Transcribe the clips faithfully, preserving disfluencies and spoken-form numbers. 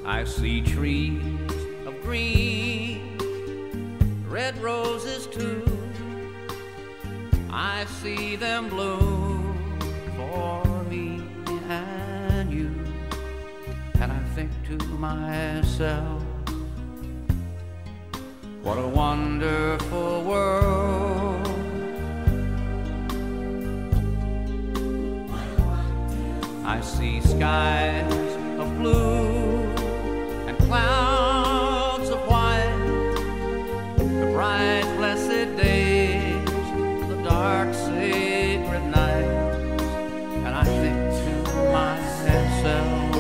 I see trees of green, red roses too. I see them bloom for me and you. And I think to myself, what a wonderful world. I see skies of blue and clouds of white, the bright blessed days, the dark sacred nights. And I think to myself,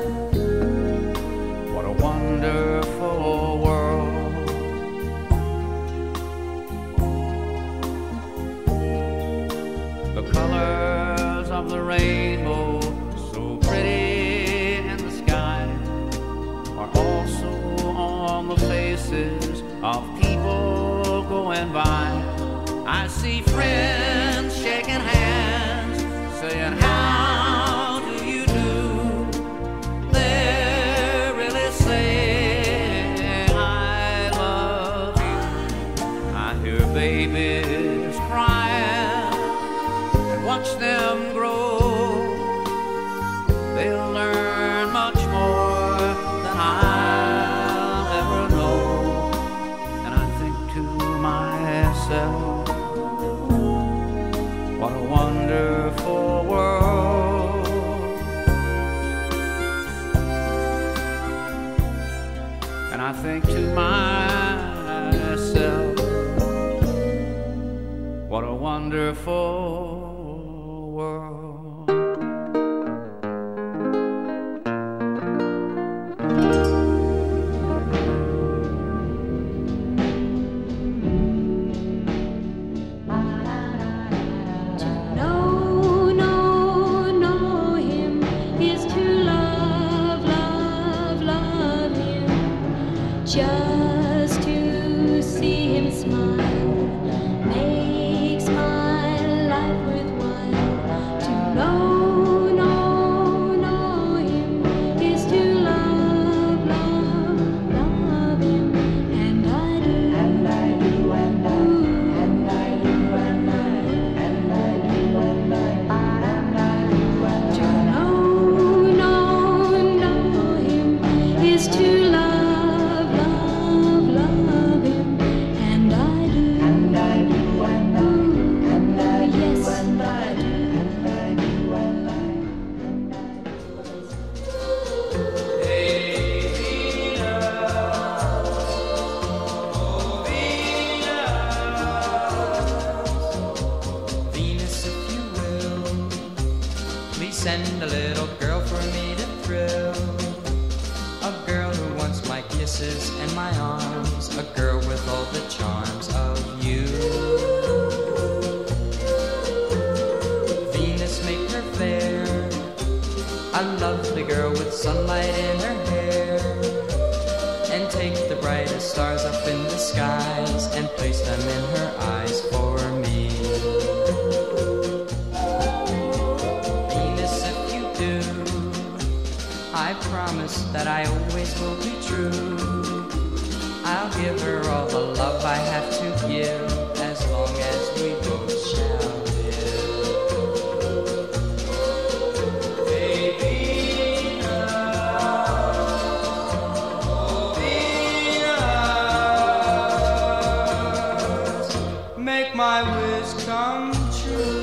what a wonderful world. The colors of the rainbow, so pretty in the sky, are also on the faces of people going by. I see friends shaking hands, saying, how do you do? They're really saying, I love you. I hear babies crying and watch them grow. They'll learn much more than I'll ever know. And I think to myself, what a wonderful world. And I think to myself, what a wonderful world. Just to see him smile makes my life worthwhile. To know, know, know him is to love, love, love him. And I do, and I do, and I do, and I do, and I do, and I do, and I do, and I do. To know, know, know him is to love. Send a little girl for me to thrill. A girl who wants my kisses and my arms. A girl with all the charms of you. Venus, make her fair. A lovely girl with sunlight in her hair. And take the brightest stars up in the skies and place them in her eyes for me. I promise that I always will be true. I'll give her all the love I have to give, as long as we both shall live. Baby, oh, Venus, make my wish come true.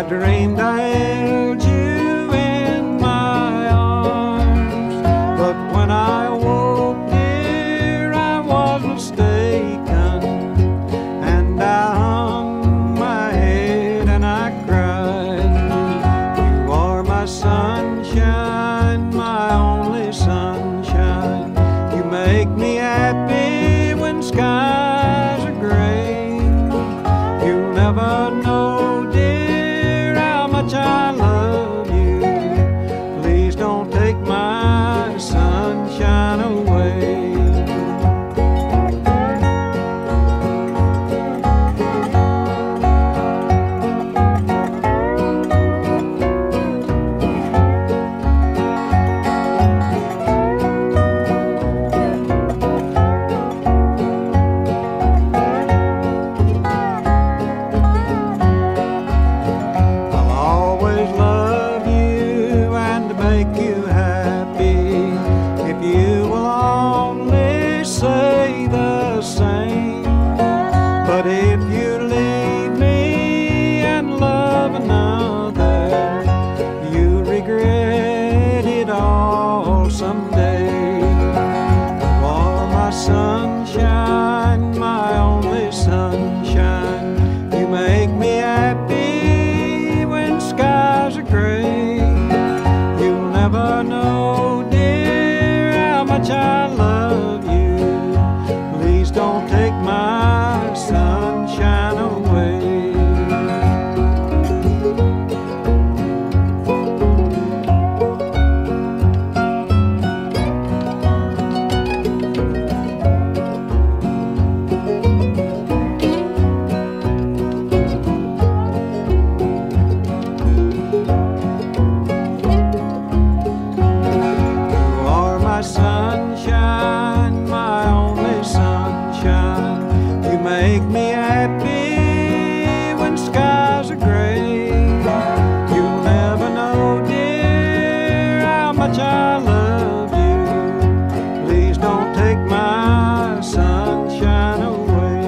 I dreamed I held you in my arms, but when I woke, dear, I was mistaken, and I hung my head and I cried. You are my sunshine, my only sunshine. You make me happy when skies are gray. You'll never know, dear, how much I love you. Please don't take my sunshine away. But if you leave me and love another, you'll regret it all someday. You are my sunshine, my only sunshine. You make me happy when skies are gray. You'll never know, dear, how much I love you. Please don't take my sunshine away. You are my sunshine, my only sunshine. You make me happy when skies are gray. You'll never know, dear, how much I love you. Please don't take my sunshine away.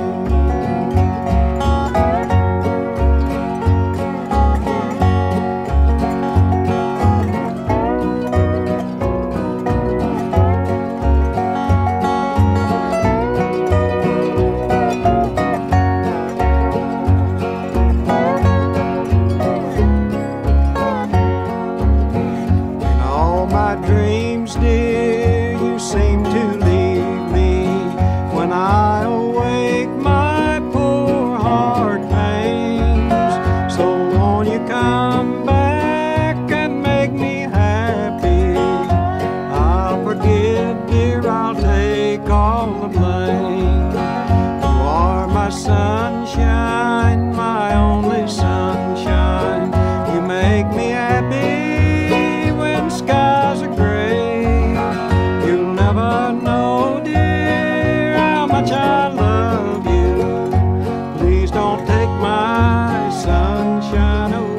My dreams, dear, you seem to leave me. When I awake, my poor heart pains. So won't you come back and make me happy? I'll forgive, dear, I'll take all the blame. You are my sunshine, my only sunshine. You make me happy when skies are gray. You'll never know, dear, how much I love you. Please don't take my sunshine away.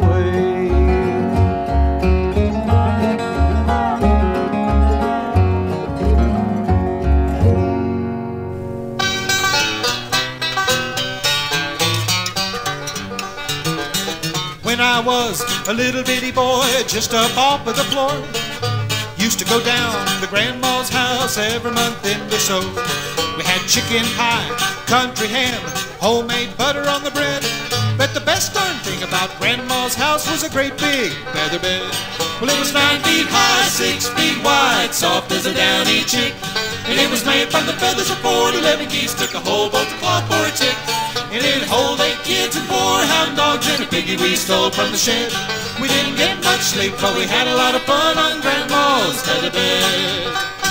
When I was a little bitty boy, just up off of the floor, used to go down to Grandma's house every month in or so. We had chicken pie, country ham, homemade butter on the bread. But the best darn thing about Grandma's house was a great big feather bed. Well, it was nine feet high, six feet wide, soft as a downy chick. And it was made from the feathers of four to eleven geese, took a whole boat to cloth for a tick. And it'd hold eight kids and four hound dogs and a piggy we stole from the shed. We didn't get much sleep, but we had a lot of fun on Grandma's feather bed.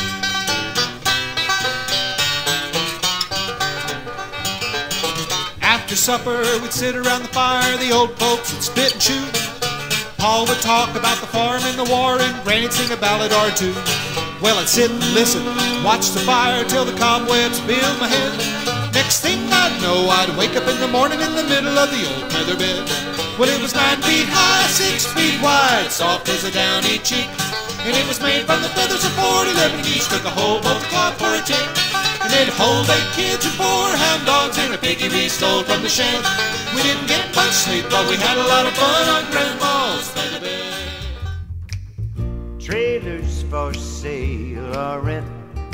After supper, we'd sit around the fire, the old folks would spit and chew. Pa would talk about the farm and the war, and Granny'd sing a ballad or two. Well, I'd sit and listen, watch the fire till the cobwebs filled my head. Next thing I'd know, I'd wake up in the morning in the middle of the old feather bed. Well, it was nine feet high, six feet wide, soft as a downy cheek. And it was made from the feathers of four to eleven geese, took a whole boat of cloth for a tick. And it'd hold eight kids and four hound dogs and a piggy we stole from the shed. We didn't get much sleep, but we had a lot of fun on Grandma's feather bed. Trailers for sale or rent,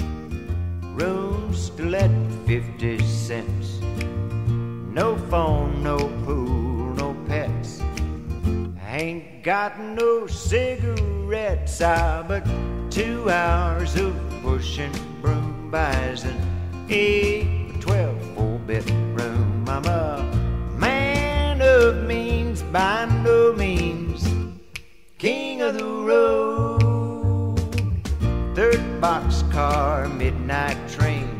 rooms to let fifty cents. No phone, no pool, no pets. I ain't got no cigarettes, ah, but two hours of pushing broom buys an eight, twelve, four-bedroom. I'm a man of means, by no means king of the road. Third boxcar, midnight train,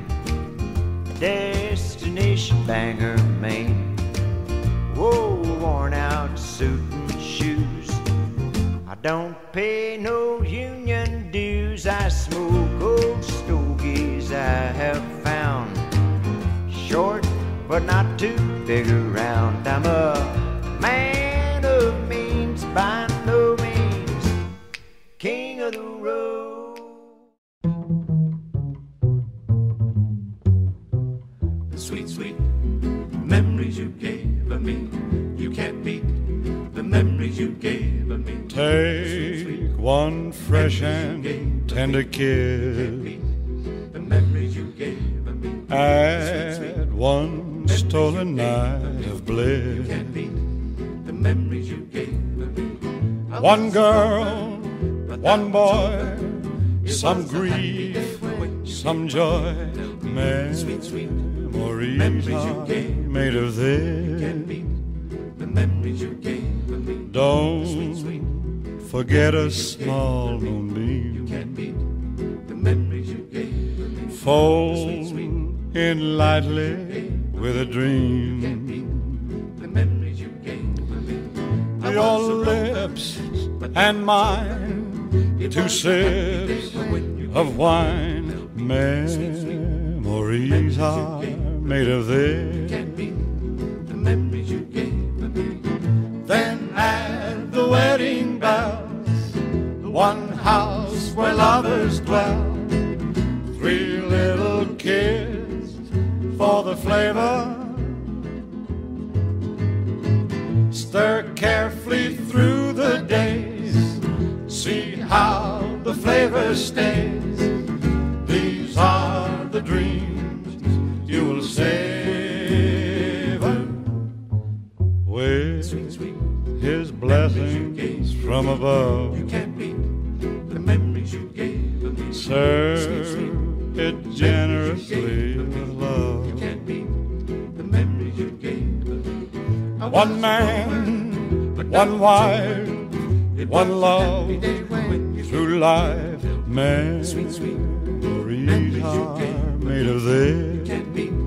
destination Bangor, Maine. Whoa, worn out suit and shoes. I don't pay no union dues. I smoke old stogies I have found, short but not too big around. I'm a man of means, by no means king of the road. Sweet, sweet memories you gave me. You can't beat the memories you gave me. Take sweet, sweet one fresh and tender kiss. The memories you gave me. Add sweet, sweet one stolen night of bliss. You can't beat the memories you gave me. One girl, one boy, some grief, some joy. Man, sweet, sweet memories are made of this. The memories you gave me. Don't forget a small moonbeam. You can't beat the memories you gave me. Fold in lightly with a dream. The memories you gave me. Your lips and mine, two sips of wine. Memories are made of this. The memories you gave me. Then add the wedding bells, the one house where lovers dwell, three little kids for the flavor. Stir carefully through the days, see how the flavor stays. These are the dreams you will savor with his blessings from above. You can't beat the memories you gave me. Serve it generously with love. You can't beat the memories you gave me. One man, one wife, one love through life. Memories are made of this.